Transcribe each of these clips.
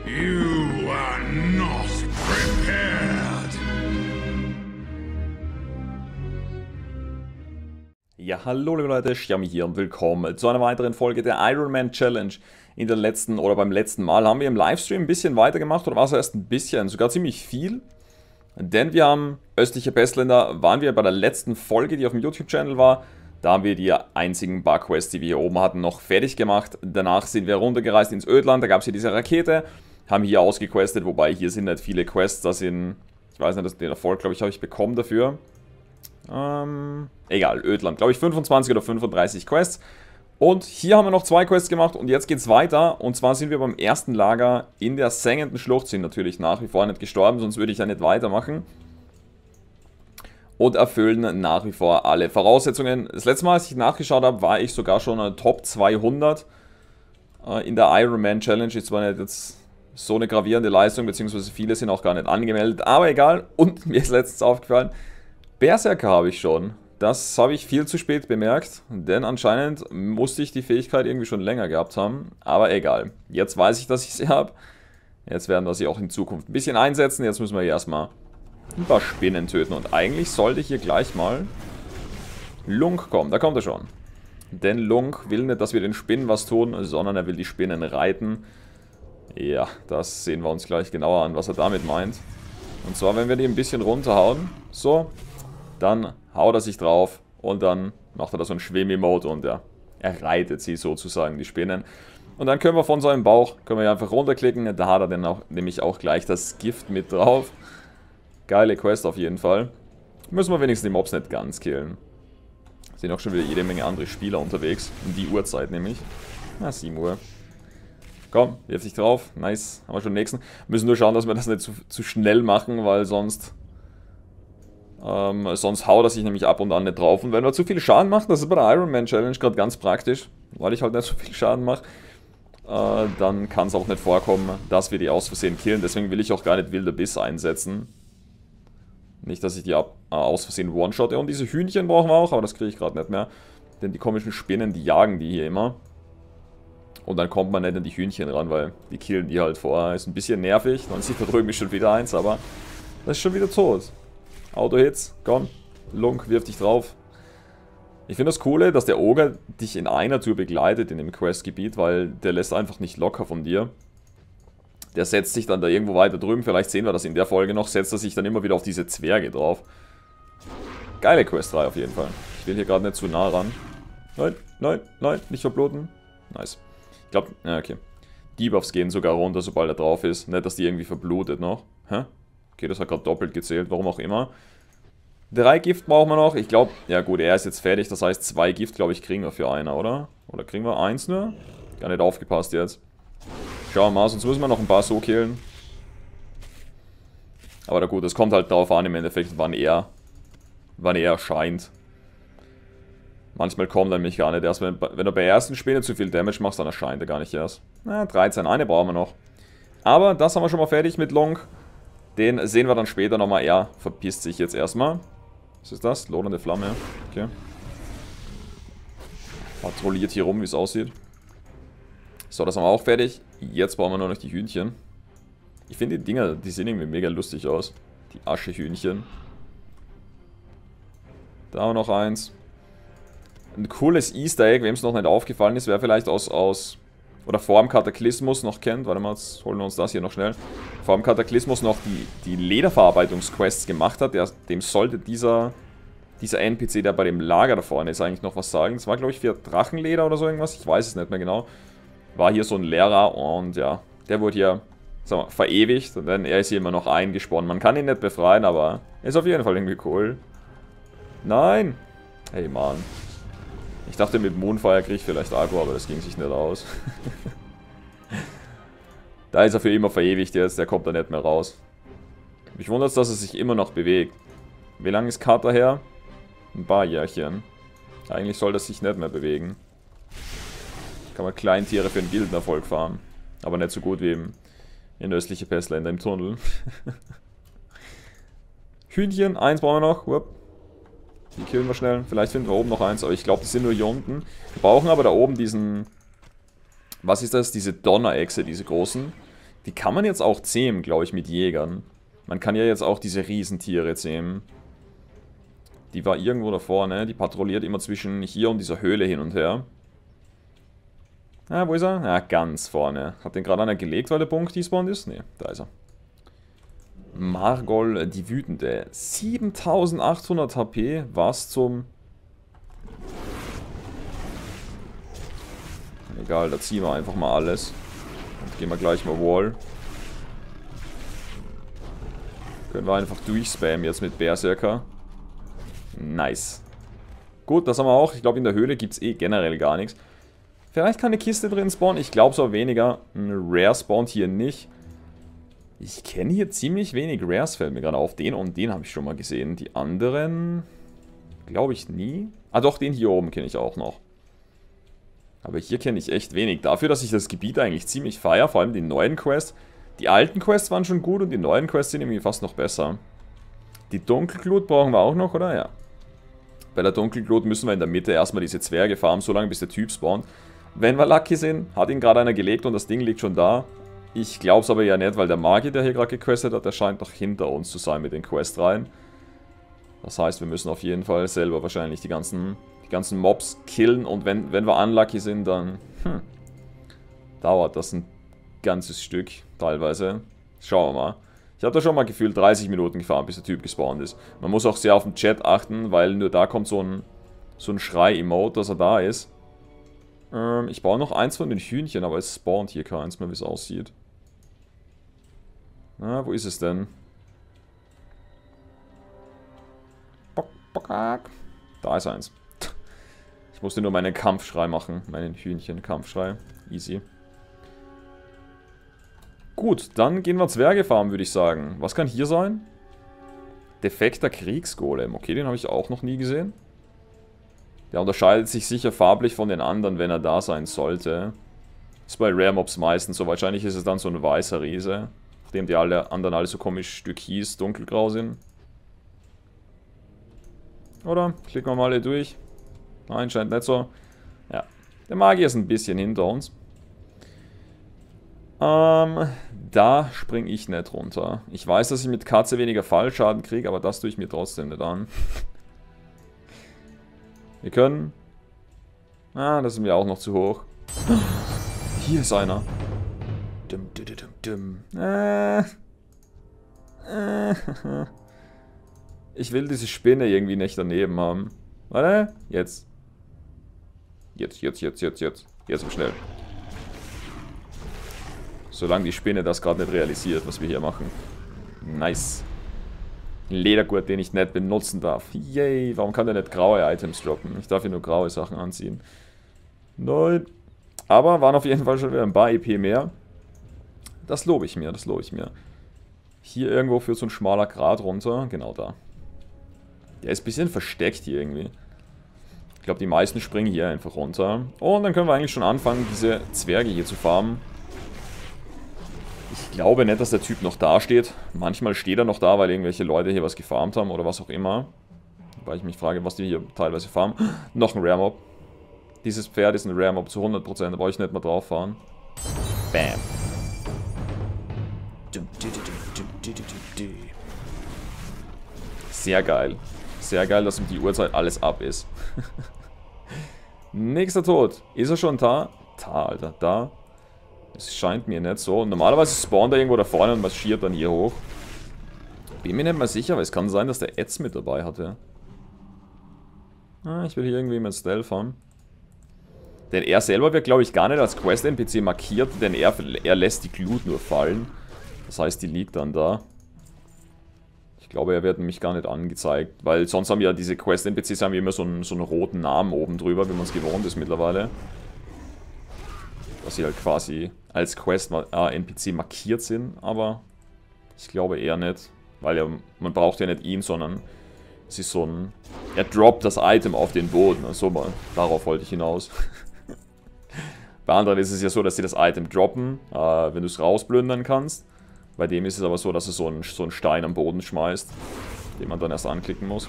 You are not prepared. Ja, hallo liebe Leute, Xiaomi hier und willkommen zu einer weiteren Folge der Iron Man Challenge. In der letzten oder beim letzten Mal haben wir im Livestream ein bisschen weitergemacht, oder war es erst ein bisschen, sogar ziemlich viel. Denn wir haben östliche Pestländer, waren wir bei der letzten Folge, die auf dem YouTube-Channel war. Da haben wir die einzigen Bug-Quests, die wir hier oben hatten, noch fertig gemacht. Danach sind wir runtergereist ins Ödland, da gab es hier diese Rakete. Haben hier ausgequestet, wobei hier sind nicht viele Quests, das sind, ich weiß nicht, den Erfolg, glaube ich, habe ich bekommen dafür. Egal, Ödland, glaube ich 25 oder 35 Quests. Und hier haben wir noch 2 Quests gemacht und jetzt geht's weiter. Und zwar sind wir beim ersten Lager in der sengenden Schlucht, sind natürlich nach wie vor nicht gestorben, sonst würde ich ja nicht weitermachen. Und erfüllen nach wie vor alle Voraussetzungen. Das letzte Mal, als ich nachgeschaut habe, war ich sogar schon Top 200 in der Iron Man Challenge. Ist zwar nicht jetzt so eine gravierende Leistung, beziehungsweise viele sind auch gar nicht angemeldet, aber egal. Und mir ist letztens aufgefallen, Berserker habe ich schon. Das habe ich viel zu spät bemerkt, denn anscheinend musste ich die Fähigkeit irgendwie schon länger gehabt haben. Aber egal, jetzt weiß ich, dass ich sie habe. Jetzt werden wir sie auch in Zukunft ein bisschen einsetzen. Jetzt müssen wir hier erstmal ein paar Spinnen töten. Und eigentlich sollte hier gleich mal Lunk kommen. Da kommt er schon. Denn Lunk will nicht, dass wir den Spinnen was tun, sondern er will die Spinnen reiten. Ja, das sehen wir uns gleich genauer an, was er damit meint. Und zwar, wenn wir die ein bisschen runterhauen, so, dann haut er sich drauf und dann macht er da so ein Schwimm-Emote und ja, er reitet sie sozusagen, die Spinnen. Und dann können wir von seinem Bauch, können wir einfach runterklicken, da hat er dann auch, nämlich auch gleich das Gift mit drauf. Geile Quest auf jeden Fall. Müssen wir wenigstens die Mobs nicht ganz killen. Sind auch schon wieder jede Menge andere Spieler unterwegs, um die Uhrzeit nämlich. Na, 7 Uhr. Komm, wirf dich drauf. Nice. Haben wir schon den nächsten. Müssen nur schauen, dass wir das nicht zu schnell machen, weil sonst haut er sich nämlich ab und an nicht drauf. Und wenn wir zu viel Schaden machen, das ist bei der Iron Man Challenge gerade ganz praktisch, weil ich halt nicht so viel Schaden mache, dann kann es auch nicht vorkommen, dass wir die aus Versehen killen. Deswegen will ich auch gar nicht wilder Biss einsetzen. Nicht, dass ich die aus Versehen one-shotte. Und diese Hühnchen brauchen wir auch, aber das kriege ich gerade nicht mehr. Denn die komischen Spinnen, die jagen die hier immer. Und dann kommt man nicht an die Hühnchen ran, weil die killen die halt vorher. Ist ein bisschen nervig. Dann sieht da drüben schon wieder eins, aber das ist schon wieder tot. Auto-Hits, komm. Lunk, wirf dich drauf. Ich finde das Coole, dass der Ogre dich in einer Tour begleitet in dem Questgebiet, weil der lässt einfach nicht locker von dir. Der setzt sich dann da irgendwo weiter drüben, vielleicht sehen wir das in der Folge noch, setzt er sich dann immer wieder auf diese Zwerge drauf. Geile Questreihe auf jeden Fall. Ich will hier gerade nicht zu nah ran. Nein, nein, nein, nicht verbluten. Nice. Ich glaube, ja, okay. Debuffs gehen sogar runter, sobald er drauf ist. Nicht, dass die irgendwie verblutet noch. Hä? Okay, das hat gerade doppelt gezählt, warum auch immer. 3 Gift brauchen wir noch. Ich glaube, ja gut, er ist jetzt fertig. Das heißt, 2 Gift, glaube ich, kriegen wir für einer, oder? Oder kriegen wir 1 nur? Gar nicht aufgepasst jetzt. Schauen wir mal, sonst müssen wir noch ein paar so killen. Aber na gut, es kommt halt darauf an im Endeffekt, wann er erscheint. Manchmal kommt er nämlich gar nicht erst. Wenn du bei der ersten Spinne zu viel Damage machst, dann erscheint er gar nicht erst. Na, 13, eine brauchen wir noch. Aber das haben wir schon mal fertig mit Long. Den sehen wir dann später nochmal. Er verpisst sich jetzt erstmal. Was ist das? Lodernde Flamme. Okay. Patrouilliert hier rum, wie es aussieht. So, das haben wir auch fertig. Jetzt brauchen wir nur noch die Hühnchen. Ich finde die Dinger, die sehen irgendwie mega lustig aus. Die Aschehühnchen. Da haben wir noch eins. Ein cooles Easter Egg, wem es noch nicht aufgefallen ist, wer vielleicht oder vor dem Kataklysmus noch kennt. Warte mal, jetzt holen wir uns das hier noch schnell. Vor dem Kataklysmus noch die Lederverarbeitungsquests gemacht hat. Dem sollte dieser NPC, der bei dem Lager da vorne ist, eigentlich noch was sagen. Das war, glaube ich, für Drachenleder oder so irgendwas. Ich weiß es nicht mehr genau. War hier so ein Lehrer und ja, der wurde hier, sagen wir, verewigt. Denn er ist hier immer noch eingesponnen. Man kann ihn nicht befreien, aber ist auf jeden Fall irgendwie cool. Nein! Hey, Mann. Ich dachte, mit Moonfire kriege ich vielleicht Agro, aber das ging sich nicht aus. Da ist er für immer verewigt jetzt, der kommt da nicht mehr raus. Mich wundert es, dass er sich immer noch bewegt. Wie lange ist Carter her? Ein paar Jährchen. Eigentlich soll das sich nicht mehr bewegen. Kann man Kleintiere für einen Gildenerfolg fahren. Aber nicht so gut wie in östliche Pestländer im Tunnel. Hühnchen, 1 brauchen wir noch. Whoop. Die killen wir schnell. Vielleicht finden wir oben noch eins, aber ich glaube, die sind nur hier unten. Wir brauchen aber da oben diesen... Was ist das? Diese Donnerechse, diese großen. Die kann man jetzt auch zähmen, glaube ich, mit Jägern. Man kann ja jetzt auch diese Riesentiere zähmen. Die war irgendwo da vorne. Die patrouilliert immer zwischen hier und dieser Höhle hin und her. Ah, wo ist er? Ja, ganz vorne. Hat den gerade einer gelegt, weil der Punkt despawned ist? Ne, da ist er. Margol, die Wütende. 7800 HP. Was zum... Egal, da ziehen wir einfach mal alles. Und gehen wir gleich mal Wall. Können wir einfach durchspammen jetzt mit Berserker. Nice. Gut, das haben wir auch. Ich glaube, in der Höhle gibt es eh generell gar nichts. Vielleicht kann eine Kiste drin spawnen. Ich glaube es aber weniger. Ein Rare spawnt hier nicht. Ich kenne hier ziemlich wenig Rares, fällt mir gerade auf. Den und den habe ich schon mal gesehen. Die anderen glaube ich nie. Ah doch, den hier oben kenne ich auch noch. Aber hier kenne ich echt wenig. Dafür, dass ich das Gebiet eigentlich ziemlich feiere, vor allem die neuen Quests. Die alten Quests waren schon gut und die neuen Quests sind irgendwie fast noch besser. Die Dunkelglut brauchen wir auch noch, oder? Ja. Bei der Dunkelglut müssen wir in der Mitte erstmal diese Zwerge farmen, solange bis der Typ spawnt. Wenn wir lucky sind, hat ihn gerade einer gelegt und das Ding liegt schon da. Ich glaube es aber ja nicht, weil der Magier, der hier gerade gequestet hat, der scheint doch hinter uns zu sein mit den Questreihen. Das heißt, wir müssen auf jeden Fall selber wahrscheinlich die ganzen Mobs killen und wenn wir unlucky sind, dann dauert das ein ganzes Stück teilweise. Schauen wir mal. Ich habe da schon mal gefühlt 30 Minuten gefahren, bis der Typ gespawnt ist. Man muss auch sehr auf den Chat achten, weil nur da kommt so ein Schrei-Emote, dass er da ist. Ich baue noch eins von den Hühnchen, aber es spawnt hier keins mehr, wie es aussieht. Na, wo ist es denn? Da ist eins. Ich musste nur meinen Kampfschrei machen. Meinen Hühnchen-Kampfschrei. Easy. Gut, dann gehen wir Zwerge farmen, würde ich sagen. Was kann hier sein? Defekter Kriegsgolem. Okay, den habe ich auch noch nie gesehen. Der unterscheidet sich sicher farblich von den anderen, wenn er da sein sollte. Ist bei Rare Mobs meistens so. Wahrscheinlich ist es dann so ein weißer Riese. Nachdem die anderen alle so komisch türkis, dunkelgrau sind. Oder? Klicken wir mal alle durch. Nein, scheint nicht so. Ja. Der Magier ist ein bisschen hinter uns. Da springe ich nicht runter. Ich weiß, dass ich mit Katze weniger Fallschaden kriege, aber das tue ich mir trotzdem nicht an. Wir können... Ah, das ist mir auch noch zu hoch. Hier ist einer. Ich will diese Spinne irgendwie nicht daneben haben. Warte, jetzt. Jetzt aber schnell. Solange die Spinne das gerade nicht realisiert, was wir hier machen. Nice. Ledergurt, den ich nicht benutzen darf. Yay, warum kann der nicht graue Items droppen? Ich darf hier nur graue Sachen anziehen. Nein. Aber waren auf jeden Fall schon wieder ein paar EP mehr. Das lobe ich mir, das lobe ich mir. Hier irgendwo führt so ein schmaler Grat runter. Genau da. Der ist ein bisschen versteckt hier irgendwie. Ich glaube, die meisten springen hier einfach runter. Und dann können wir eigentlich schon anfangen, diese Zwerge hier zu farmen. Ich glaube nicht, dass der Typ noch da steht. Manchmal steht er noch da, weil irgendwelche Leute hier was gefarmt haben oder was auch immer. Weil ich mich frage, was die hier teilweise farmen. Noch ein Rare Mob. Dieses Pferd ist ein Rare Mob zu 100%, da brauche ich nicht mal drauf fahren. Bam. Sehr geil. Sehr geil, dass um die Uhrzeit alles ab ist. Nächster Tod. Ist er schon da? Da, Alter, da. Es scheint mir nicht so. Normalerweise spawnt er irgendwo da vorne und marschiert dann hier hoch. Bin mir nicht mal sicher, aber es kann sein, dass der Ads mit dabei hatte. Ah, ich will hier irgendwie mit Stealth fahren. Denn er selber wird, glaube ich, gar nicht als Quest-NPC markiert, denn er lässt die Glut nur fallen. Das heißt, die liegt dann da. Ich glaube, er wird nämlich gar nicht angezeigt, weil sonst haben ja diese Quest-NPCs immer so einen roten Namen oben drüber, wie man es gewohnt ist mittlerweile. Dass sie halt quasi als Quest-NPC markiert sind, aber ich glaube eher nicht, weil ja, man braucht ja nicht ihn, sondern es ist so ein... Er droppt das Item auf den Boden, also darauf wollte ich hinaus. Bei anderen ist es ja so, dass sie das Item droppen, wenn du es rausplündern kannst. Bei dem ist es aber so, dass es so einen Stein am Boden schmeißt, den man dann erst anklicken muss.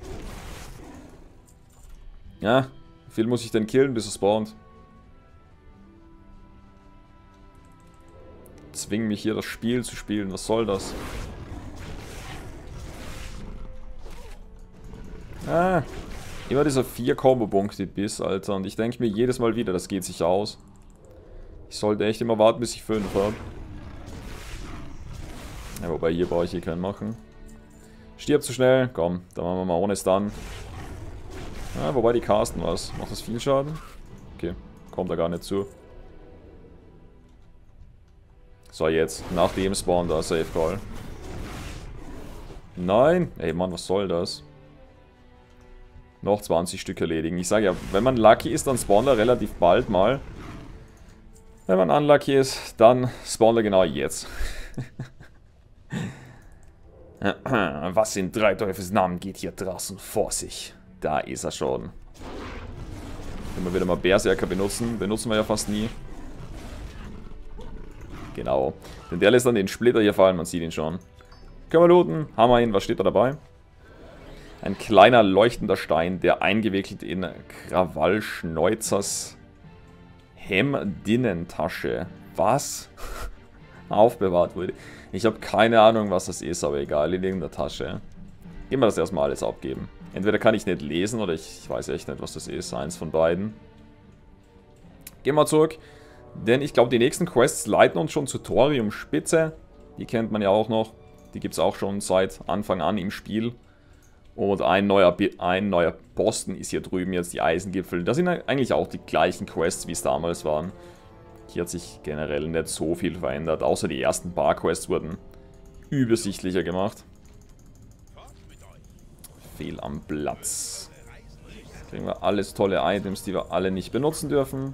Ja, wie viel muss ich denn killen, bis er spawnt? zwingen mich hier das Spiel zu spielen. Was soll das? Ah, immer dieser 4 Combo-Punkte-Biss, Alter. Und ich denke mir jedes Mal wieder, das geht sich aus. Ich sollte echt immer warten, bis ich 5 habe. Ja, wobei hier brauche ich hier keinen machen. Stirb zu schnell. Komm, dann machen wir mal ohne Stun. Ja, wobei die casten was. Macht das viel Schaden? Okay, kommt da gar nicht zu. So, jetzt. Nach dem Spawn da, Safe Call. Nein! Ey, Mann, was soll das? Noch 20 Stück erledigen. Ich sage ja, wenn man lucky ist, dann spawnt er relativ bald mal. Wenn man unlucky ist, dann spawnt er genau jetzt. Was in drei Teufels Namen geht hier draußen vor sich? Da ist er schon. Wenn wir wieder mal Berserker benutzen. Benutzen wir ja fast nie. Genau. Denn der lässt dann den Splitter hier fallen, man sieht ihn schon. Können wir looten. Haben wir ihn. Was steht da dabei? Ein kleiner leuchtender Stein, der eingewickelt in Krawallschneuzers Hemdinnentasche. Was? Aufbewahrt wurde. Ich habe keine Ahnung, was das ist, aber egal, in irgendeiner Tasche. Gehen wir das erstmal alles abgeben. Entweder kann ich nicht lesen oder ich weiß echt nicht, was das ist. Eins von beiden. Gehen wir zurück. Denn ich glaube, die nächsten Quests leiten uns schon zu Thorium Spitze. Die kennt man ja auch noch. Die gibt es auch schon seit Anfang an im Spiel. Und ein neuer Posten ist hier drüben jetzt die Eisengipfel. Das sind eigentlich auch die gleichen Quests, wie es damals waren. Hier hat sich generell nicht so viel verändert. Außer die ersten paar Quests wurden übersichtlicher gemacht. Fehl am Platz. Kriegen wir alles tolle Items, die wir alle nicht benutzen dürfen.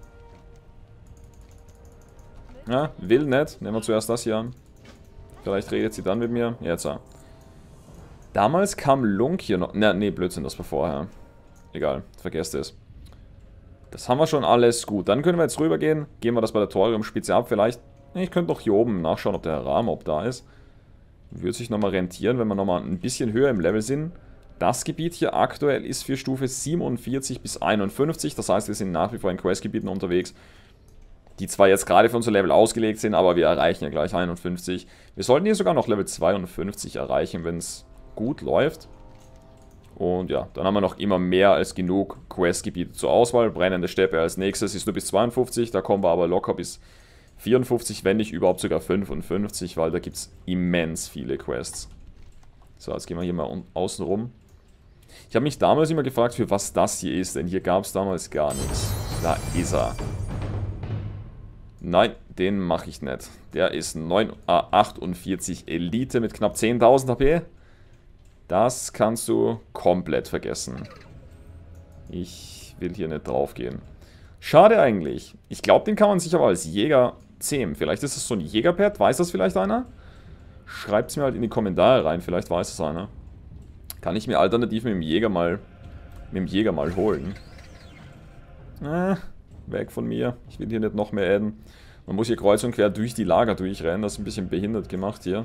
Ja, will nicht. Nehmen wir zuerst das hier an. Vielleicht redet sie dann mit mir. Jetzt ja. Damals kam Lunk hier noch. Nee, Blödsinn, das war vorher. Egal, vergesst es. Das haben wir schon alles gut. Dann können wir jetzt rübergehen. Gehen wir das bei der Thoriumspitze ab. Vielleicht. Ich könnte noch hier oben nachschauen, ob der Rahmob da ist. Würde sich nochmal rentieren, wenn wir nochmal ein bisschen höher im Level sind. Das Gebiet hier aktuell ist für Stufe 47 bis 51. Das heißt, wir sind nach wie vor in Questgebieten unterwegs. Die zwar jetzt gerade für unser Level ausgelegt sind, aber wir erreichen ja gleich 51. Wir sollten hier sogar noch Level 52 erreichen, wenn es gut läuft. Und ja, dann haben wir noch immer mehr als genug Questgebiete zur Auswahl. Brennende Steppe als nächstes ist nur bis 52, da kommen wir aber locker bis 54, wenn nicht überhaupt sogar 55, weil da gibt es immens viele Quests. So, jetzt gehen wir hier mal außen rum. Ich habe mich damals immer gefragt, für was das hier ist, denn hier gab es damals gar nichts. Da ist er. Nein, den mache ich nicht. Der ist 48 Elite mit knapp 10.000 HP. Das kannst du komplett vergessen. Ich will hier nicht drauf gehen. Schade eigentlich. Ich glaube, den kann man sich aber als Jäger zähmen. Vielleicht ist es so ein Jägerpad. Weiß das vielleicht einer? Schreibt es mir halt in die Kommentare rein. Vielleicht weiß es einer. Kann ich mir alternativ mit dem Jäger mal holen. Weg von mir. Ich will hier nicht noch mehr adden. Man muss hier kreuz und quer durch die Lager durchrennen. Das ist ein bisschen behindert gemacht hier.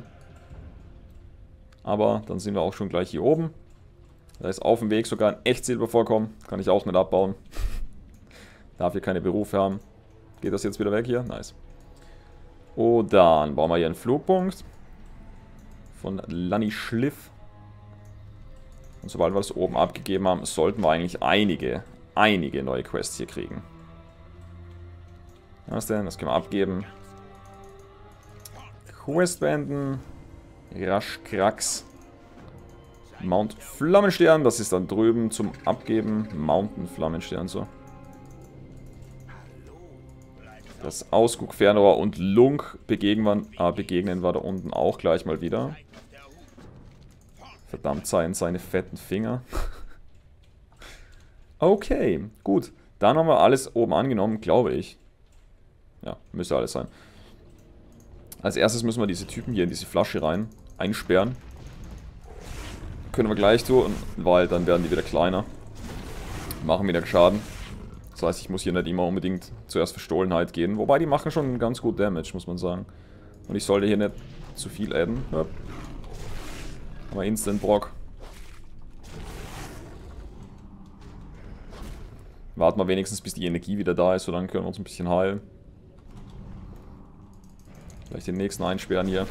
Aber dann sind wir auch schon gleich hier oben. Da ist auf dem Weg sogar ein Echtsilbervorkommen. Kann ich auch nicht abbauen. Darf hier keine Berufe haben. Geht das jetzt wieder weg hier? Nice. Oh, dann bauen wir hier einen Flugpunkt. Von Lanny Schliff. Und sobald wir das oben abgegeben haben, sollten wir eigentlich einige neue Quests hier kriegen. Was denn? Das können wir abgeben. Quest beenden. Rasch Krax. Mount Flammenstern, das ist dann drüben zum Abgeben. Mountain Flammenstern, so. Das Ausguck Fernrohr und Lunk begegnen wir da unten auch gleich mal wieder. Verdammt seine fetten Finger. Okay, gut. Dann haben wir alles oben angenommen, glaube ich. Ja, müsste alles sein. Als erstes müssen wir diese Typen hier in diese Flasche rein einsperren. Können wir gleich tun, weil dann werden die wieder kleiner. Machen wieder Schaden. Das heißt, ich muss hier nicht immer unbedingt zuerst Verstohlenheit gehen. Wobei, die machen schon ganz gut Damage, muss man sagen. Und ich sollte hier nicht zu viel adden. Ja. Aber Instant Brock. Warten wir wenigstens, bis die Energie wieder da ist, so dann können wir uns ein bisschen heilen. Vielleicht den nächsten einsperren hier.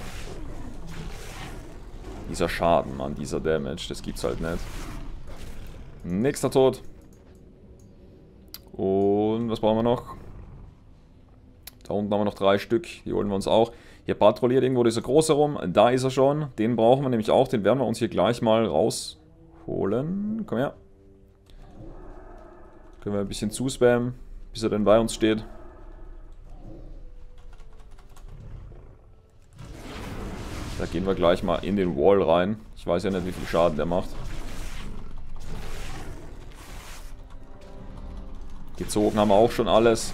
Dieser Schaden, Mann, dieser Damage, das gibt's halt nicht. Nächster Tod. Und was brauchen wir noch? Da unten haben wir noch 3 Stück, die holen wir uns auch. Hier patrouilliert irgendwo dieser Große rum, da ist er schon. Den brauchen wir nämlich auch, den werden wir uns hier gleich mal rausholen. Komm her. Können wir ein bisschen zuspammen, bis er dann bei uns steht. Da gehen wir gleich mal in den Wall rein. Ich weiß ja nicht, wie viel Schaden der macht. Gezogen haben wir auch schon alles.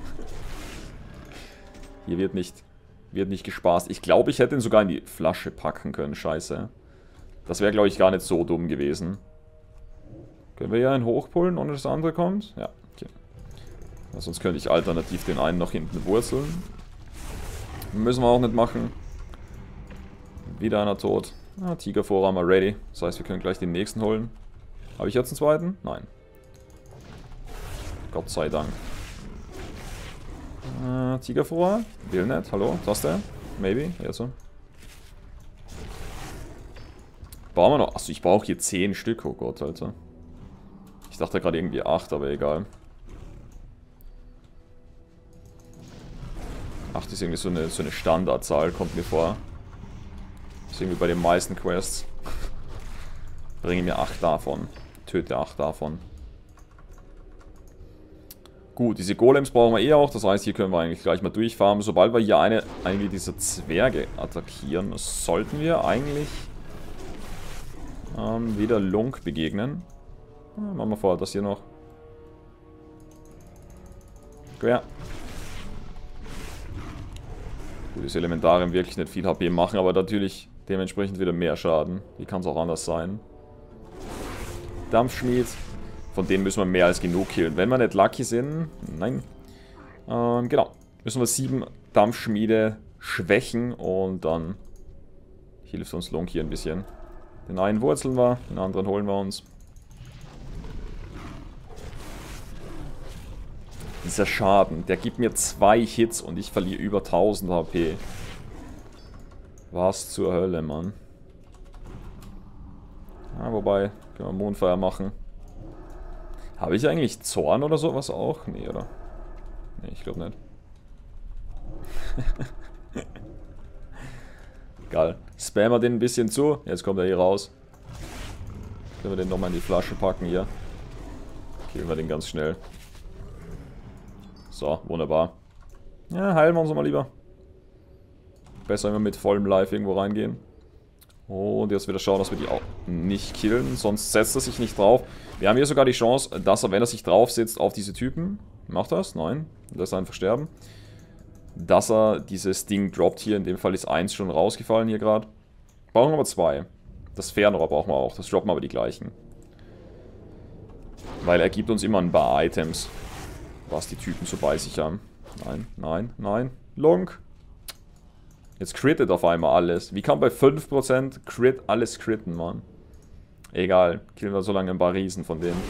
Hier wird nicht gespaßt. Ich glaube, ich hätte ihn sogar in die Flasche packen können. Scheiße. Das wäre, glaube ich, gar nicht so dumm gewesen. Können wir hier einen hochpullen, ohne dass das andere kommt? Ja, okay. Ja, sonst könnte ich alternativ den einen noch hinten wurzeln. Müssen wir auch nicht machen. Wieder einer tot. Ah, Tigerfohrer haben wir ready. Das heißt, wir können gleich den nächsten holen. Habe ich jetzt einen zweiten? Nein. Gott sei Dank. Tigerfohrer? Will nicht. Hallo? Das der? Maybe? Ja, so. Brauchen wir noch? Achso, ich brauche hier 10 Stück. Oh Gott, Alter. Ich dachte gerade irgendwie 8, aber egal. 8 ist irgendwie so eine Standardzahl, kommt mir vor. Das ist irgendwie bei den meisten Quests. Bringe mir 8 davon. Töte 8 davon. Gut, diese Golems brauchen wir eh auch. Das heißt, hier können wir eigentlich gleich mal durchfarmen. Sobald wir hier einige dieser Zwerge attackieren, sollten wir eigentlich wieder Lunk begegnen. Machen wir vorher das hier noch. Quer. Gut, das Elementarium wirklich nicht viel HP machen, aber natürlich dementsprechend wieder mehr Schaden. Wie kann es auch anders sein? Dampfschmied. Von denen müssen wir mehr als genug killen. Wenn wir nicht lucky sind, nein. Genau. Müssen wir 7 Dampfschmiede schwächen und dann hilft uns Lunk hier ein bisschen. Den einen wurzeln wir, den anderen holen wir uns. Dieser Schaden, der gibt mir 2 Hits und ich verliere über 1000 HP. Was zur Hölle, Mann. Ja, wobei, können wir Mondfeuer machen. Habe ich eigentlich Zorn oder sowas auch? Nee, oder? Nee, ich glaube nicht. Geil. Spammer den ein bisschen zu. Jetzt kommt er hier raus. Können wir den nochmal in die Flasche packen hier. Killen wir den ganz schnell. So, wunderbar. Ja, heilen wir uns mal lieber. Besser immer mit vollem Life irgendwo reingehen. Und jetzt wieder schauen, dass wir die auch nicht killen, sonst setzt er sich nicht drauf. Wir haben hier sogar die Chance, dass er, wenn er sich drauf setzt auf diese Typen, macht das? Nein, lässt einfach sterben. Dass er dieses Ding droppt hier, in dem Fall ist 1 schon rausgefallen hier gerade. Brauchen wir aber 2. Das Fernrohr brauchen wir auch, das droppen aber die gleichen. Weil er gibt uns immer ein paar Items, was die Typen so bei sich haben. Nein, nein, nein, Lunk. Jetzt crittet auf einmal alles. Wie kann bei 5% Crit alles critten, Mann? Egal, killen wir so lange ein paar Riesen von denen.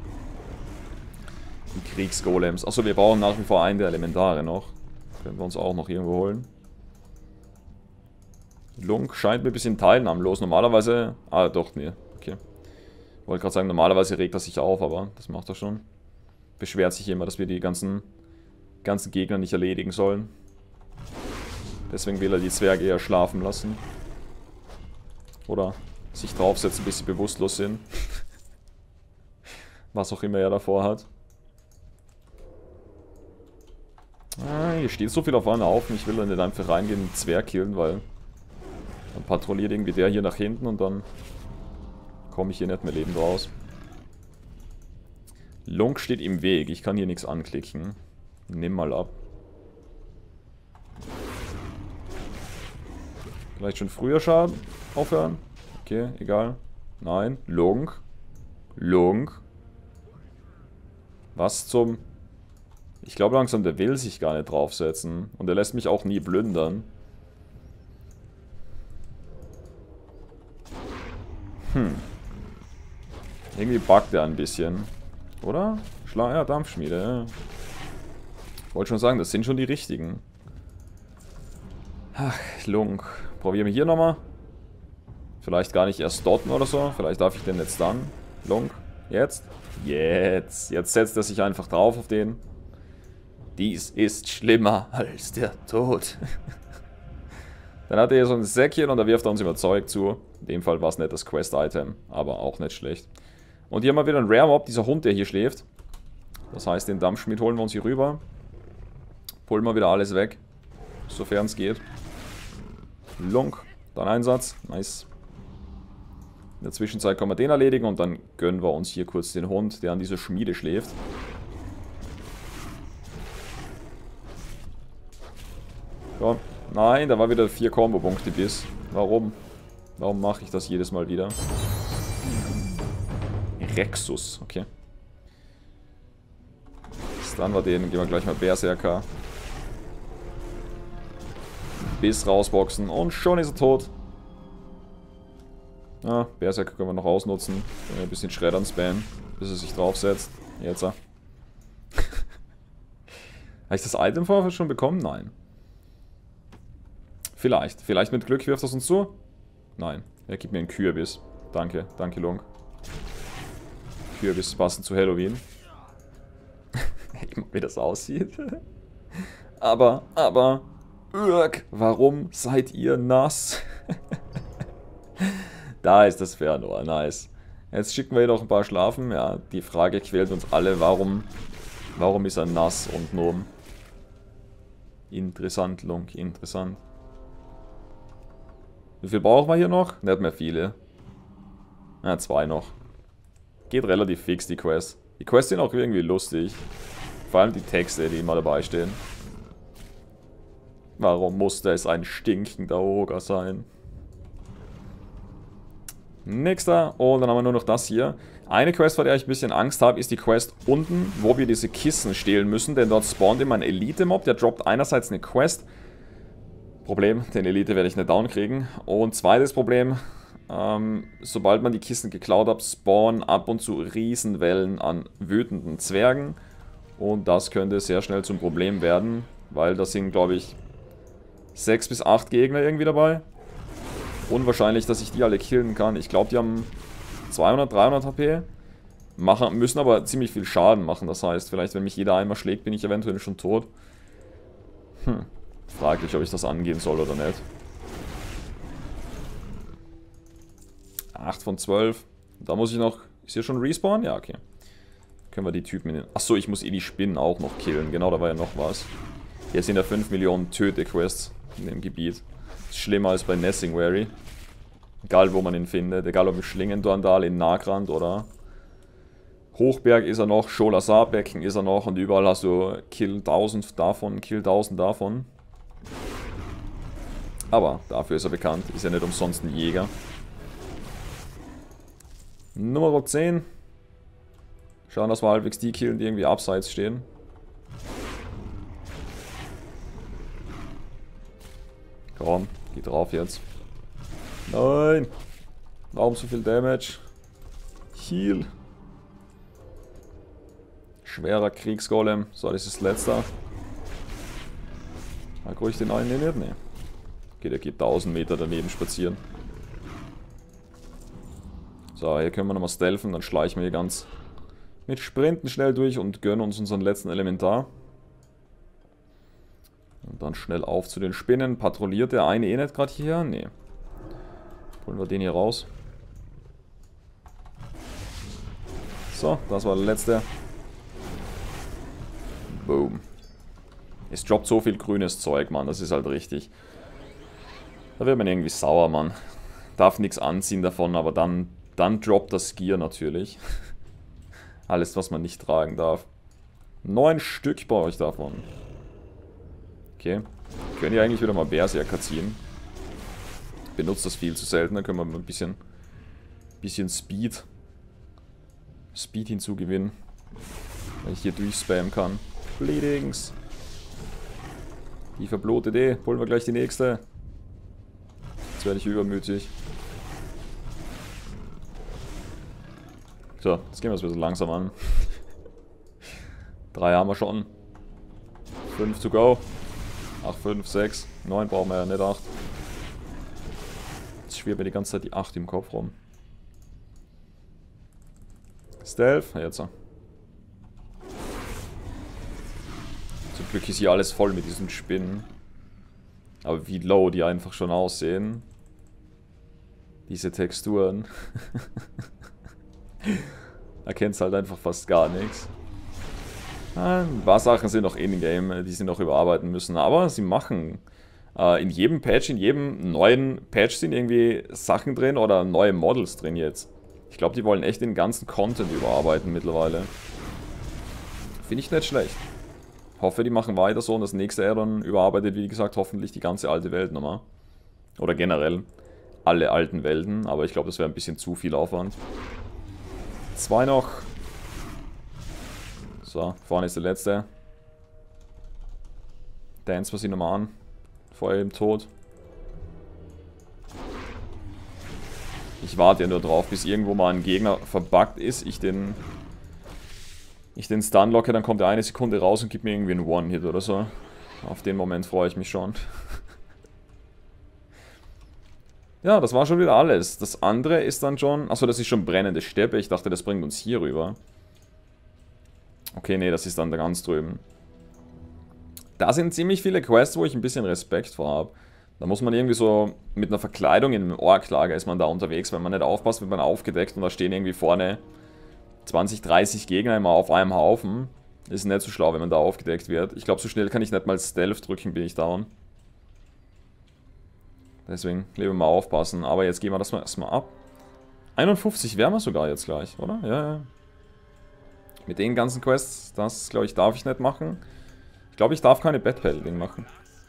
Die Kriegsgolems. Achso, wir brauchen nach wie vor einen der Elementare noch. Können wir uns auch noch irgendwo holen. Lunk scheint mir ein bisschen teilnahmlos. Normalerweise... Ah, doch, nee. Okay. Ich wollte gerade sagen, normalerweise regt er sich auf, aber das macht er schon. Beschwert sich immer, dass wir die ganzen Gegner nicht erledigen sollen. Deswegen will er die Zwerge eher schlafen lassen. Oder sich draufsetzen, bis sie bewusstlos sind. Was auch immer er davor hat. Ah, hier steht so viel auf einen Haufen. Ich will da nicht einfach reingehen und den Zwerg killen, weil dann patrouilliert irgendwie der hier nach hinten und dann komme ich hier nicht mehr lebend raus. Lunk steht im Weg. Ich kann hier nichts anklicken. Nimm mal ab. Vielleicht schon früher Schaden? Aufhören? Okay, egal. Nein. Lunk. Lunk. Was zum... Ich glaube langsam, der will sich gar nicht draufsetzen. Und er lässt mich auch nie plündern. Irgendwie buggt er ein bisschen. Oder? Ja, Dampfschmiede, ja. Ich wollte schon sagen, das sind schon die richtigen. Ach, Lunk. Probieren wir hier nochmal. Vielleicht gar nicht erst dotten oder so. Vielleicht darf ich den jetzt dann. Lunk. Jetzt. Jetzt. Jetzt setzt er sich einfach drauf auf den. Dies ist schlimmer als der Tod. Dann hat er hier so ein Säckchen und da wirft er uns überzeugt zu. In dem Fall war es nicht das Quest-Item, aber auch nicht schlecht. Und hier haben wir wieder einen Rare-Mob, dieser Hund, der hier schläft. Das heißt, den Dampfschmied holen wir uns hier rüber. Pullen wir wieder alles weg, sofern es geht. Lunk, dann Einsatz, nice. In der Zwischenzeit können wir den erledigen und dann gönnen wir uns hier kurz den Hund, der an dieser Schmiede schläft. Ja, nein, da war wieder 4 Combo-Punkte bis. Warum? Warum mache ich das jedes Mal wieder? Rexus, okay. Dann wir den, gehen wir gleich mal Berserker. Biss rausboxen und schon ist er tot. Ja, Berserker können wir noch ausnutzen. Ein bisschen Schreddern spammen, bis er sich draufsetzt. Jetzt. Habe ich das Item vorher schon bekommen? Nein. Vielleicht. Vielleicht mit Glück wirft das uns zu? Nein. Er gibt mir einen Kürbis. Danke. Danke, Lunk. Kürbis passend zu Halloween. Wie das aussieht. Aber, warum seid ihr nass? Da ist das Fernrohr, nice. Jetzt schicken wir hier noch ein paar schlafen. Ja, die Frage quält uns alle, warum ist er nass und Gnome? Interessant, Lunk, interessant. Wie viel brauchen wir hier noch? Nicht mehr viele. Ja, 2 noch. Geht relativ fix, die Quest. Die Quests sind auch irgendwie lustig. Vor allem die Texte, die immer dabei stehen. Warum musste es ein stinkender Oger sein? Nächster. Und dann haben wir nur noch das hier. Eine Quest, vor der ich ein bisschen Angst habe, ist die Quest unten, wo wir diese Kissen stehlen müssen. Denn dort spawnt immer ein Elite-Mob. Der droppt einerseits eine Quest. Problem, den Elite werde ich nicht down kriegen. Und zweites Problem, sobald man die Kissen geklaut hat, spawnen ab und zu Riesenwellen an wütenden Zwergen. Und das könnte sehr schnell zum Problem werden, weil da sind, glaube ich, 6 bis 8 Gegner irgendwie dabei. Unwahrscheinlich, dass ich die alle killen kann. Ich glaube, die haben 200, 300 HP. Müssen aber ziemlich viel Schaden machen. Das heißt, vielleicht, wenn mich jeder einmal schlägt, bin ich eventuell schon tot. Fraglich, ob ich das angehen soll oder nicht. 8 von 12. Da muss ich noch... Ist hier schon Respawn? Ja, okay. Können wir die Typen in den... Achso, ich muss die Spinnen auch noch killen. Genau, da war ja noch was. Hier sind ja 5 Millionen Töte-Quests in dem Gebiet. Das ist schlimmer als bei Nessingwary. Egal, wo man ihn findet. Egal, ob im Schlingendorndal, in Nagrand oder... Hochberg ist er noch, Scholasar-Becken ist er noch und überall hast du Kill 1000 davon, Kill 1000 davon. Aber dafür ist er bekannt. Ist ja nicht umsonst ein Jäger. Nummer 10. Schauen, dass wir halbwegs die killen, die irgendwie abseits stehen. Komm, geh drauf jetzt. Nein! Warum so viel Damage? Heal. Schwerer Kriegsgolem. So, das ist das letzte. Mag ruhig den einen nicht? Nee. Okay, der geht 1000 Meter daneben spazieren. So, hier können wir nochmal stealthen. Dann schleichen wir hier ganz mit Sprinten schnell durch und gönnen uns unseren letzten Elementar. Und dann schnell auf zu den Spinnen. Patrouilliert der eine eh nicht gerade hierher? Nee. Holen wir den hier raus. So, das war der letzte. Boom. Es droppt so viel grünes Zeug, Mann. Das ist halt richtig. Da wird man irgendwie sauer, Mann. Darf nichts anziehen davon, aber dann droppt das Gear natürlich. Alles, was man nicht tragen darf. 9 Stück brauche ich davon. Okay. Können die eigentlich wieder mal Berserker ziehen. Benutzt das viel zu selten, dann können wir mal ein bisschen Speed hinzugewinnen. Wenn ich hier durchspammen kann. Bleedings. Die verblutete. Holen wir gleich die nächste. Jetzt werde ich übermütig. So, jetzt gehen wir es ein bisschen langsam an. 3 haben wir schon. 5 to go. 8, 5, 6, 9 brauchen wir ja, nicht 8. Jetzt schwirrt mir die ganze Zeit die 8 im Kopf rum. Stealth, jetzt. Zum Glück ist hier alles voll mit diesen Spinnen. Aber wie low die einfach schon aussehen. Diese Texturen. Erkennst halt einfach fast gar nichts. Ein paar Sachen sind noch in-game, die sie noch überarbeiten müssen. Aber sie machen in jedem Patch, in jedem neuen Patch sind irgendwie Sachen drin oder neue Models drin jetzt. Ich glaube, die wollen echt den ganzen Content überarbeiten mittlerweile. Finde ich nicht schlecht. Hoffe, die machen weiter so und das nächste Addon überarbeitet, wie gesagt, hoffentlich die ganze alte Welt nochmal. Oder generell alle alten Welten, aber ich glaube, das wäre ein bisschen zu viel Aufwand. 2 noch. So, vorne ist der letzte. Dance wir sie nochmal an. Vor ihm tot. Ich warte ja nur drauf, bis irgendwo mal ein Gegner verbuggt ist. Ich den Stun locke, dann kommt er eine Sekunde raus und gibt mir irgendwie einen One-Hit oder so. Auf den Moment freue ich mich schon. Ja, das war schon wieder alles. Das andere ist dann schon... Achso, das ist schon brennende Steppe. Ich dachte, das bringt uns hier rüber. Okay, nee, das ist dann da ganz drüben. Da sind ziemlich viele Quests, wo ich ein bisschen Respekt vor habe. Da muss man irgendwie so mit einer Verkleidung in einem Orklager ist man da unterwegs. Wenn man nicht aufpasst, wird man aufgedeckt und da stehen irgendwie vorne 20, 30 Gegner immer auf einem Haufen. Ist nicht so schlau, wenn man da aufgedeckt wird. Ich glaube, so schnell kann ich nicht mal Stealth drücken, bin ich down. Deswegen lieber mal aufpassen. Aber jetzt gehen wir das mal erstmal ab. 51 wären wir sogar jetzt gleich, oder? Ja, ja. Mit den ganzen Quests, das glaube ich darf ich nicht machen. Ich glaube, ich darf keine Backpedaling machen.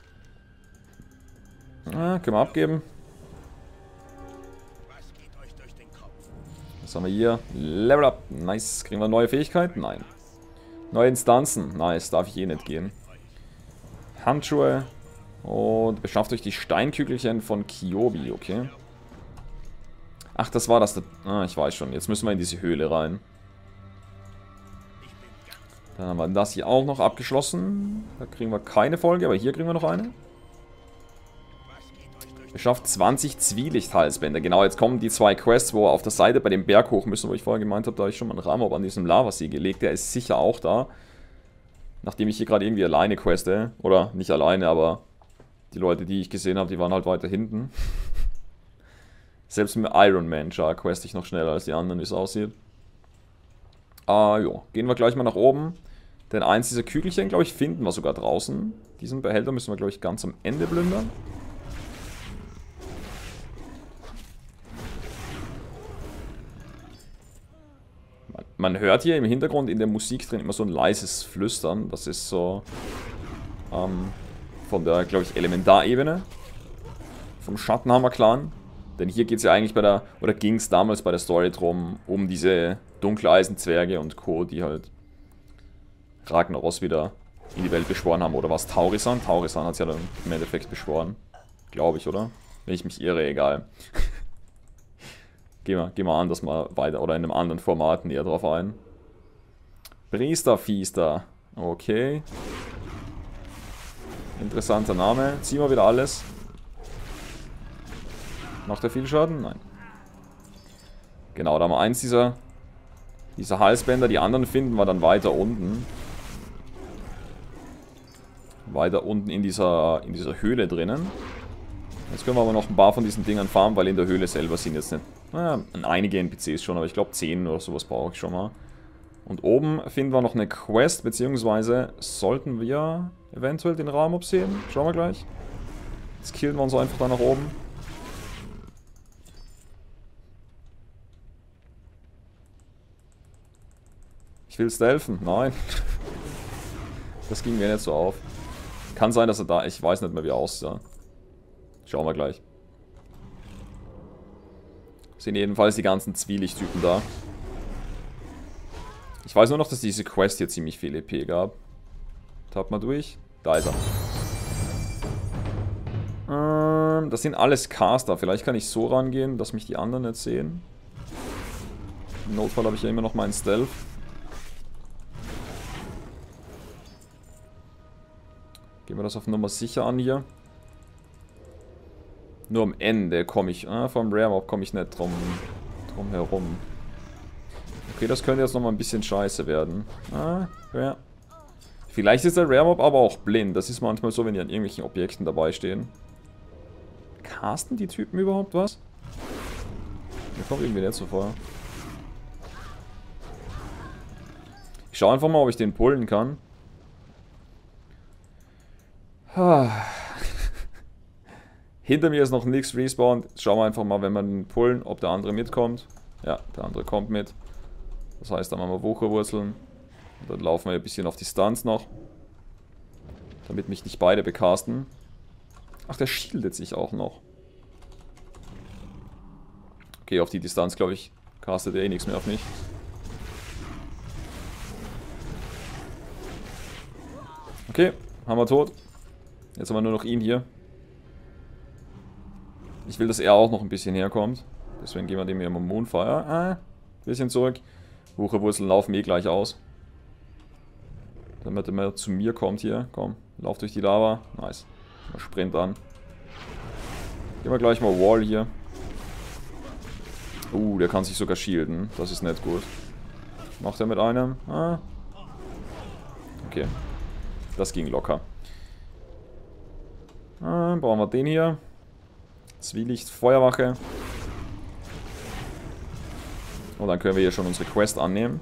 Ah, können wir abgeben. Was haben wir hier? Level up. Nice. Kriegen wir neue Fähigkeiten? Nein. Neue Instanzen. Nice. Darf ich eh nicht gehen. Handschuhe. Und beschafft euch die Steinkügelchen von Kyobi. Okay. Ach, das war das. Ah, ich weiß schon. Jetzt müssen wir in diese Höhle rein. Dann haben wir das hier auch noch abgeschlossen. Da kriegen wir keine Folge, aber hier kriegen wir noch eine. Beschafft 20 Zwielicht-Halsbänder. Genau, jetzt kommen die 2 Quests, wo wir auf der Seite bei dem Berg hoch müssen, wo ich vorher gemeint habe, da habe ich schon mal einen Rahmen an diesem Lavasee gelegt. Der ist sicher auch da. Nachdem ich hier gerade irgendwie alleine queste. Oder nicht alleine, aber die Leute, die ich gesehen habe, die waren halt weiter hinten. Selbst mit Iron Man queste ich noch schneller als die anderen, wie es aussieht. Jo, gehen wir gleich mal nach oben. Denn eins dieser Kügelchen, glaube ich, finden wir sogar draußen. Diesen Behälter müssen wir, glaube ich, ganz am Ende plündern. Man hört hier im Hintergrund in der Musik drin immer so ein leises Flüstern. Das ist so von der, glaube ich, Elementarebene. Vom Schattenhammer-Clan. Denn hier geht es ja eigentlich bei der, oder ging es damals bei der Story drum, um diese Dunkeleisenzwerge und Co., die halt Ragnaros wieder in die Welt beschworen haben. Oder was? Taurisan? Taurisan hat es ja dann im Endeffekt beschworen. Glaube ich, oder? Wenn ich mich irre, egal. Gehen wir anders mal weiter oder in einem anderen Format näher drauf ein. Priesterfiester. Okay. Interessanter Name. Ziehen wir wieder alles. Macht er viel Schaden? Nein. Genau, da haben wir eins dieser Halsbänder. Die anderen finden wir dann weiter unten. Weiter unten in dieser Höhle drinnen. Jetzt können wir aber noch ein paar von diesen Dingern farmen, weil in der Höhle selber sind jetzt nicht... Naja, einige NPCs schon, aber ich glaube 10 oder sowas brauche ich schon mal. Und oben finden wir noch eine Quest, beziehungsweise sollten wir eventuell den Raum absehen. Schauen wir gleich. Jetzt killen wir uns einfach da nach oben. Ich will stealthen. Nein. Das ging mir nicht so auf. Kann sein, dass er da... Ich weiß nicht mehr, wie er aussah. Schauen wir gleich. Sind jedenfalls die ganzen Zwielichttypen da. Ich weiß nur noch, dass diese Quest hier ziemlich viel EP gab. Tap mal durch. Da ist er. Das sind alles Caster. Vielleicht kann ich so rangehen, dass mich die anderen nicht sehen. Im Notfall habe ich ja immer noch meinen Stealth. Gehen wir das auf Nummer sicher an hier. Nur am Ende komme ich... vom Rare Mob komme ich nicht drum herum. Okay, das könnte jetzt nochmal ein bisschen scheiße werden. Ja. Vielleicht ist der Rare Mob aber auch blind. Das ist manchmal so, wenn die an irgendwelchen Objekten dabei stehen. Casten die Typen überhaupt was? Mir kommt irgendwie nicht so vor. Ich schaue einfach mal, ob ich den pullen kann. Hinter mir ist noch nichts respawned. Schauen wir einfach mal, wenn wir den pullen, ob der andere mitkommt. Ja, der andere kommt mit. Das heißt, dann machen wir Wucherwurzeln. Und dann laufen wir ein bisschen auf Distanz noch. Damit mich nicht beide becasten. Ach, der shieldet sich auch noch. Okay, auf die Distanz, glaube ich, castet er eh nichts mehr auf mich. Okay, haben wir tot. Jetzt haben wir nur noch ihn hier. Ich will, dass er auch noch ein bisschen herkommt. Deswegen gehen wir dem hier immer Moonfire. Bisschen zurück. Wucherwurzeln laufen eh gleich aus. Damit er mal zu mir kommt hier. Komm, lauf durch die Lava. Nice. Sprint an. Gehen wir gleich mal Wall hier. Der kann sich sogar shielden. Das ist nicht gut. Macht er mit einem? Okay. Das ging locker. Brauchen wir den hier. Zwielicht, Feuerwache. Und dann können wir hier schon unsere Quest annehmen.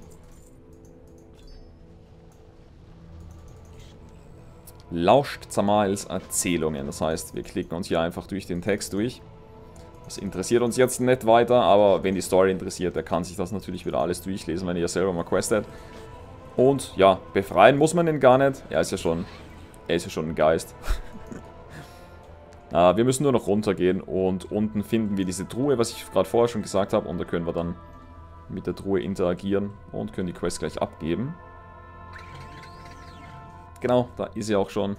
Lauscht Zamaels Erzählungen. Das heißt, wir klicken uns hier einfach durch den Text durch. Das interessiert uns jetzt nicht weiter, aber wenn die Story interessiert, der kann sich das natürlich wieder alles durchlesen, wenn ihr selber mal questet. Und ja, befreien muss man den gar nicht. Er ist ja schon ein Geist. Wir müssen nur noch runtergehen und unten finden wir diese Truhe, was ich gerade vorher schon gesagt habe. Und da können wir dann mit der Truhe interagieren und können die Quest gleich abgeben. Genau, da ist sie auch schon.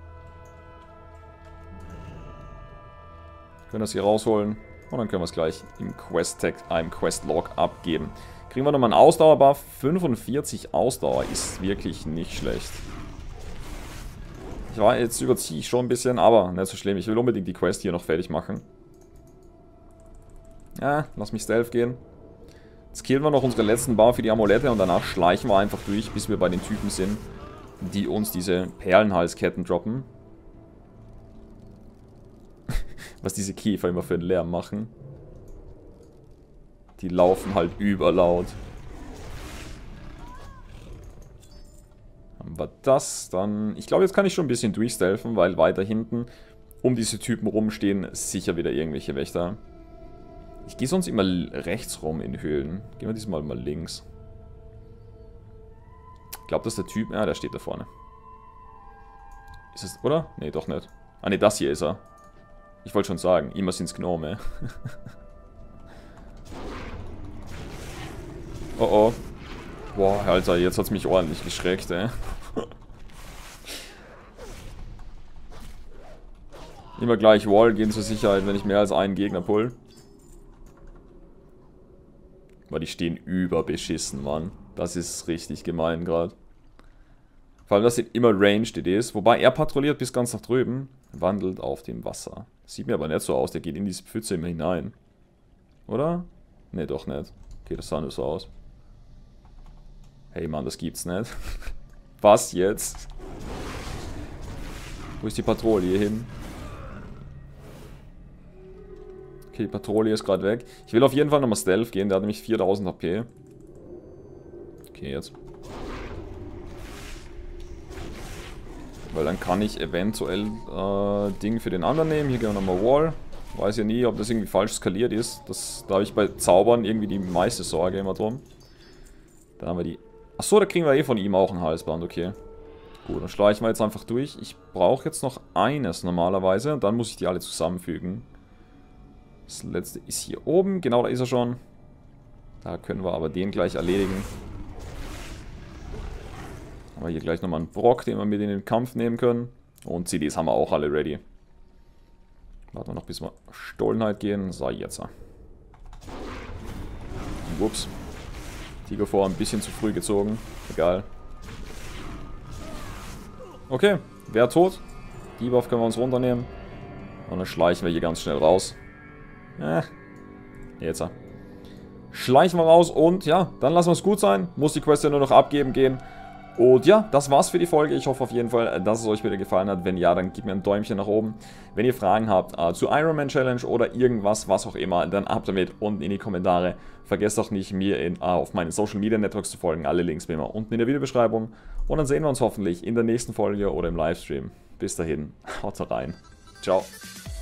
Können das hier rausholen und dann können wir es gleich im Quest-Tag, im Quest-Log abgeben. Kriegen wir nochmal einen Ausdauer-Buff. 45 Ausdauer ist wirklich nicht schlecht. Jetzt überziehe ich schon ein bisschen, aber nicht so schlimm. Ich will unbedingt die Quest hier noch fertig machen. Ja, lass mich Stealth gehen. Jetzt killen wir noch unsere letzten Bar für die Amulette und danach schleichen wir einfach durch, bis wir bei den Typen sind, die uns diese Perlenhalsketten droppen. Was diese Käfer immer für einen Lärm machen. Die laufen halt überlaut. Haben wir das, dann... Ich glaube, jetzt kann ich schon ein bisschen durchstealthen, weil weiter hinten um diese Typen rumstehen sicher wieder irgendwelche Wächter. Ich gehe sonst immer rechts rum in Höhlen. Gehen wir diesmal mal links. Ich glaube, das ist der Typ... Ja, der steht da vorne. Ist es... Oder? Nee, doch nicht. Ah, ne, das hier ist er. Ich wollte schon sagen, immer sind's Gnome. Oh oh. Boah, Alter, jetzt hat's mich ordentlich geschreckt, ey. Immer gleich Wall gehen zur Sicherheit, wenn ich mehr als einen Gegner pull. Weil die stehen überbeschissen, Mann. Das ist richtig gemein gerade. Vor allem, das sind immer Ranged Ideen. Wobei er patrouilliert bis ganz nach drüben. Wandelt auf dem Wasser. Sieht mir aber nicht so aus. Der geht in diese Pfütze immer hinein. Oder? Ne, doch nicht. Okay, das sah nur so aus. Hey, Mann, das gibt's nicht. Was jetzt? Wo ist die Patrouille hin? Okay, die Patrouille ist gerade weg. Ich will auf jeden Fall nochmal Stealth gehen. Der hat nämlich 4000 HP. Okay, jetzt. Weil dann kann ich eventuell Ding für den anderen nehmen. Hier gehen wir nochmal Wall. Weiß ja nie, ob das irgendwie falsch skaliert ist. Da habe ich bei Zaubern irgendwie die meiste Sorge immer drum. Da haben wir die... Achso, da kriegen wir eh von ihm auch ein Halsband, okay. Gut, dann schleichen wir jetzt einfach durch. Ich brauche jetzt noch eines normalerweise. Und dann muss ich die alle zusammenfügen. Das letzte ist hier oben. Genau, da ist er schon. Da können wir aber den gleich erledigen. Haben wir hier gleich nochmal einen Brock, den wir mit in den Kampf nehmen können. Und CDs haben wir auch alle ready. Warten wir noch, bis wir Stollenheit gehen. So, jetzt. Ups. Tiger vor ein bisschen zu früh gezogen. Egal. Okay, wer tot? Debuff können wir uns runternehmen. Und dann schleichen wir hier ganz schnell raus. Jetzt. Schleichen wir raus und ja, dann lassen wir es gut sein. Muss die Quest ja nur noch abgeben gehen. Und ja, das war's für die Folge. Ich hoffe auf jeden Fall, dass es euch wieder gefallen hat. Wenn ja, dann gebt mir ein Däumchen nach oben. Wenn ihr Fragen habt zu Ironman Challenge oder irgendwas, was auch immer, dann ab damit unten in die Kommentare. Vergesst auch nicht, mir auf meinen Social Media Networks zu folgen. Alle Links wie immer unten in der Videobeschreibung. Und dann sehen wir uns hoffentlich in der nächsten Folge oder im Livestream. Bis dahin, haut rein. Ciao.